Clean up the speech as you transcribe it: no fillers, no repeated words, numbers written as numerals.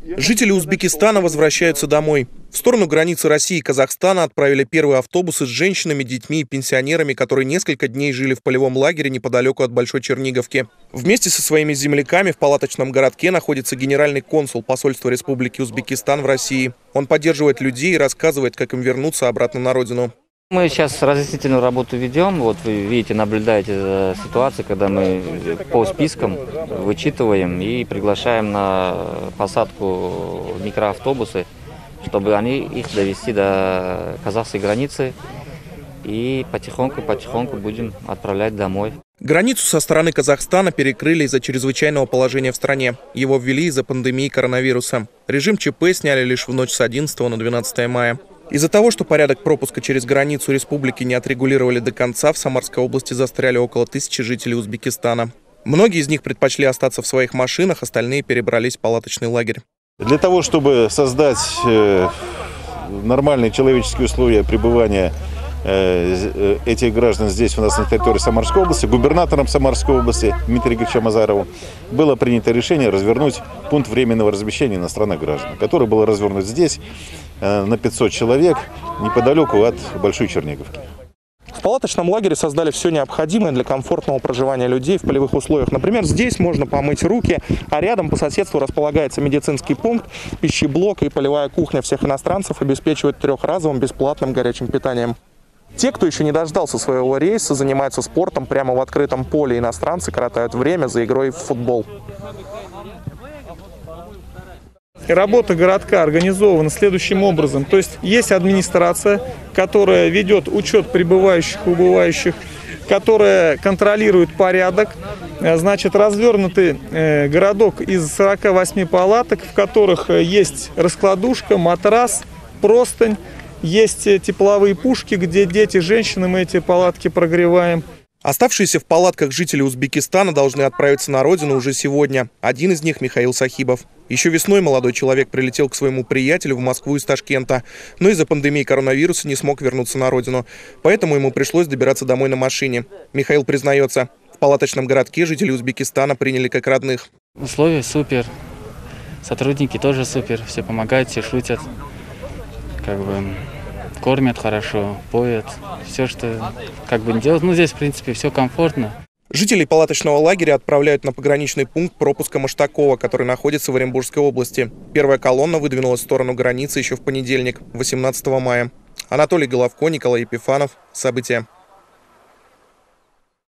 Жители Узбекистана возвращаются домой. В сторону границы России и Казахстана отправили первые автобусы с женщинами, детьми и пенсионерами, которые несколько дней жили в полевом лагере неподалеку от Большой Черниговки. Вместе со своими земляками в палаточном городке находится генеральный консул посольства Республики Узбекистан в России. Он поддерживает людей и рассказывает, как им вернуться обратно на родину. Мы сейчас разъяснительную работу ведем. Вот вы видите, наблюдаете за ситуацией, когда мы по спискам вычитываем и приглашаем на посадку микроавтобусы, чтобы они их довести до казахской границы и потихоньку будем отправлять домой. Границу со стороны Казахстана перекрыли из-за чрезвычайного положения в стране. Его ввели из-за пандемии коронавируса. Режим ЧП сняли лишь в ночь с 11 на 12 мая. Из-за того, что порядок пропуска через границу республики не отрегулировали до конца, в Самарской области застряли около 1000 жителей Узбекистана. Многие из них предпочли остаться в своих машинах, остальные перебрались в палаточный лагерь. Для того, чтобы создать нормальные человеческие условия пребывания этих граждан здесь у нас на территории Самарской области, губернатором Самарской области Дмитрием Игоревичем Азаровым было принято решение развернуть пункт временного размещения иностранных граждан, который был развернут здесь на 500 человек неподалеку от Большой Черниговки. В палаточном лагере создали все необходимое для комфортного проживания людей в полевых условиях. Например, здесь можно помыть руки, а рядом по соседству располагается медицинский пункт, пищеблок и полевая кухня. Всех иностранцев обеспечивают трехразовым бесплатным горячим питанием. Те, кто еще не дождался своего рейса, занимаются спортом прямо в открытом поле. Иностранцы коротают время за игрой в футбол. Работа городка организована следующим образом. То есть есть администрация, которая ведет учет прибывающих и убывающих, которая контролирует порядок. Значит, развернутый городок из 48 палаток, в которых есть раскладушка, матрас, простынь. Есть тепловые пушки, где дети, женщины, мы эти палатки прогреваем. Оставшиеся в палатках жители Узбекистана должны отправиться на родину уже сегодня. Один из них – Михаил Сахибов. Еще весной молодой человек прилетел к своему приятелю в Москву из Ташкента, но из-за пандемии коронавируса не смог вернуться на родину. Поэтому ему пришлось добираться домой на машине. Михаил признается, в палаточном городке жители Узбекистана приняли как родных. Условия супер, сотрудники тоже супер, все помогают, все шутят. Кормят хорошо, поят, все, что делают. Здесь, в принципе, все комфортно. Жителей палаточного лагеря отправляют на пограничный пункт пропуска Маштакова, который находится в Оренбургской области. Первая колонна выдвинулась в сторону границы еще в понедельник, 18 мая. Анатолий Головко, Николай Епифанов. События.